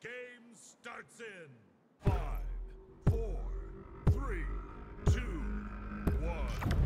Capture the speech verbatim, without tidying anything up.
Game starts in five, four, three, two, one.